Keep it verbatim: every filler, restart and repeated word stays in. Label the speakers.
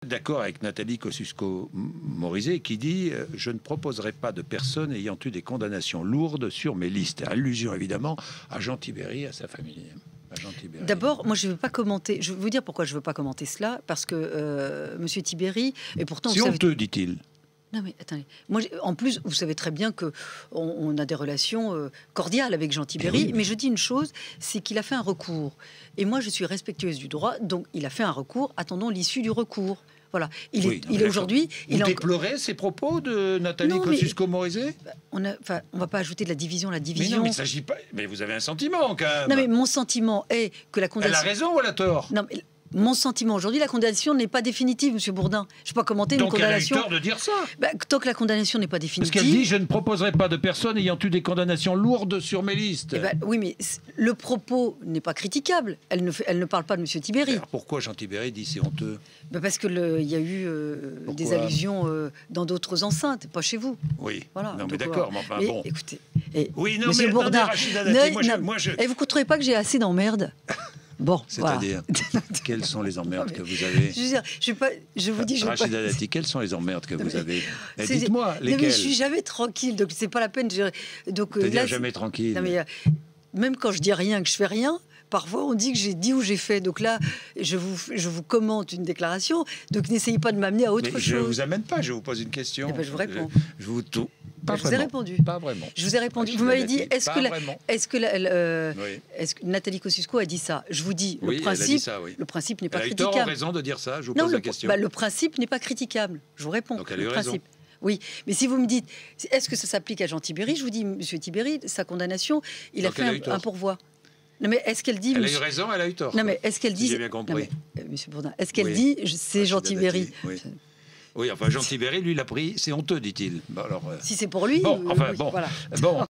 Speaker 1: D'accord avec Nathalie Kosciusko-Morizet qui dit euh, « Je ne proposerai pas de personne ayant eu des condamnations lourdes sur mes listes ». Allusion évidemment à Jean Tibéri, à sa famille.
Speaker 2: D'abord, moi je ne veux pas commenter. Je vais vous dire pourquoi je ne veux pas commenter cela. Parce que euh, Monsieur Tibéri, et pourtant...
Speaker 1: C'est honteux, savez... dit-il.
Speaker 2: Non mais attendez, moi en plus vous savez très bien que on, on a des relations euh, cordiales avec Jean Tibéri, oui. Mais je dis une chose, c'est qu'il a fait un recours et moi je suis respectueuse du droit, donc il a fait un recours. Attendons l'issue du recours. Voilà, il
Speaker 1: oui,
Speaker 2: est, il est aujourd'hui.
Speaker 1: Vous déplorez ces propos de Nathalie Kosciusko-Morizet?
Speaker 2: On ne va pas ajouter de la division, la division.
Speaker 1: Mais non, mais il s'agit pas. Mais vous avez un sentiment quand même.
Speaker 2: Non mais mon sentiment est que la condamnation.
Speaker 1: Elle a raison ou elle a tort?
Speaker 2: Non mais. Mon sentiment aujourd'hui, la condamnation n'est pas définitive, Monsieur Bourdin. Je ne vais pas commenter
Speaker 1: Donc
Speaker 2: une condamnation.
Speaker 1: Donc elle a eu tort de dire ça.
Speaker 2: Bah, tant que la condamnation n'est pas définitive.
Speaker 1: Parce qu'elle dit, je ne proposerai pas de personne ayant eu des condamnations lourdes sur mes listes.
Speaker 2: Eh ben, oui, mais le propos n'est pas critiquable. Elle ne, fait, elle ne parle pas de Monsieur Tibéri.
Speaker 1: Alors pourquoi Jean Tibéri dit c'est honteux?
Speaker 2: Bah parce que le, y a eu euh, des allusions euh, dans d'autres enceintes, pas chez vous.
Speaker 1: Oui.
Speaker 2: Voilà.
Speaker 1: Non mais d'accord, mais enfin
Speaker 2: mais,
Speaker 1: bon.
Speaker 2: Écoutez, et,
Speaker 1: oui, non
Speaker 2: Monsieur
Speaker 1: mais
Speaker 2: Bourdin,
Speaker 1: attendez, Rachida Dati, moi, je, moi je.
Speaker 2: Et vous ne trouvez pas que j'ai assez d'emmerdes? Bon,
Speaker 1: c'est-à-dire, voilà. Quelles sont les emmerdes que vous avez?
Speaker 2: Je, veux dire, je, pas, je vous dis, je
Speaker 1: Rachida
Speaker 2: pas...
Speaker 1: Dati, quelles sont les emmerdes que
Speaker 2: non,
Speaker 1: vous avez?
Speaker 2: Eh,
Speaker 1: dites-moi, lesquelles?
Speaker 2: Mais je suis jamais tranquille, donc c'est pas la peine. Je... Donc
Speaker 1: c'est-à-dire jamais tranquille.
Speaker 2: Non, mais, euh, même quand je dis rien, que je fais rien, parfois on dit que j'ai dit ou j'ai fait. Donc là, je vous, je vous commente une déclaration. Donc n'essayez pas de m'amener à autre
Speaker 1: mais
Speaker 2: chose.
Speaker 1: Je vous amène pas. Je vous pose une question.
Speaker 2: Eh ben, je vous réponds.
Speaker 1: Je, je vous tout. Pas
Speaker 2: je vous ai répondu.
Speaker 1: Pas vraiment.
Speaker 2: Je vous ai répondu. Vous m'avez dit, est-ce que, la, est-ce que, la, euh,
Speaker 1: oui.
Speaker 2: est-ce que Nathalie Kosciusko a dit ça? Je vous dis,
Speaker 1: oui,
Speaker 2: le principe,
Speaker 1: ça, oui.
Speaker 2: le principe n'est pas
Speaker 1: elle
Speaker 2: critiquable.
Speaker 1: Elle a eu tort, raison de dire ça. Je vous
Speaker 2: non,
Speaker 1: pose
Speaker 2: le,
Speaker 1: la question.
Speaker 2: Bah, le principe n'est pas critiquable. Je vous réponds.
Speaker 1: Donc elle a
Speaker 2: le
Speaker 1: eu
Speaker 2: principe.
Speaker 1: raison.
Speaker 2: Oui, mais si vous me dites, est-ce que ça s'applique à Jean Tibéri? Je vous dis, Monsieur Tibéri, sa condamnation, il
Speaker 1: Donc
Speaker 2: a fait
Speaker 1: a
Speaker 2: un, un pourvoi. Non mais est-ce qu'elle dit?
Speaker 1: Elle
Speaker 2: monsieur...
Speaker 1: a eu raison, elle a eu tort.
Speaker 2: Non mais est-ce qu'elle dit?
Speaker 1: Si j'ai bien compris.
Speaker 2: Mais, euh, Monsieur Bourdin, est-ce qu'elle
Speaker 1: oui.
Speaker 2: dit c'est Jean Tibéri?
Speaker 1: Oui. Oui, enfin Jean Tibéri, lui, l'a pris, c'est honteux, dit-il. Bon, alors, euh...
Speaker 2: si c'est pour lui,
Speaker 1: bon,
Speaker 2: euh,
Speaker 1: enfin
Speaker 2: oui,
Speaker 1: bon,
Speaker 2: voilà.
Speaker 1: bon.